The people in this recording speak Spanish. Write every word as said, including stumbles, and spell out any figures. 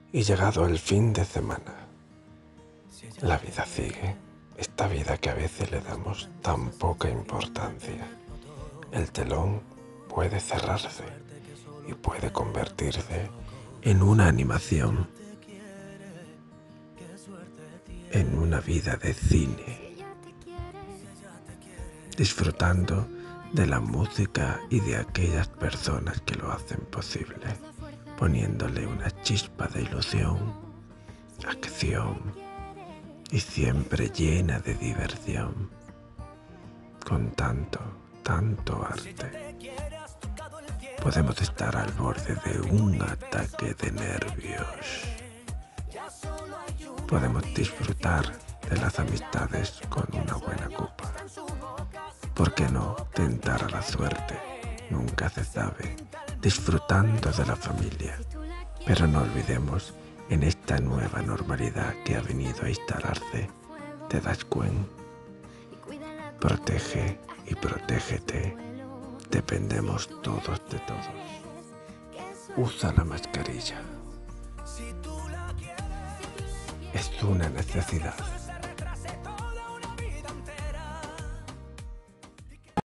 Y llegado el fin de semana, la vida sigue, esta vida que a veces le damos tan poca importancia. El telón puede cerrarse y puede convertirse en una animación, en una vida de cine, disfrutando de la música y de aquellas personas que lo hacen posible, poniéndole una chispa de ilusión, acción y siempre llena de diversión, con tanto, tanto arte. Podemos estar al borde de un ataque de nervios. Podemos disfrutar de las amistades con una buena copa. ¿Por qué no tentar a la suerte? Nunca se sabe. Disfrutando de la familia. Pero no olvidemos, en esta nueva normalidad que ha venido a instalarse, ¿te das cuenta? Protege y protégete. Dependemos todos de todos. Usa la mascarilla. Es una necesidad.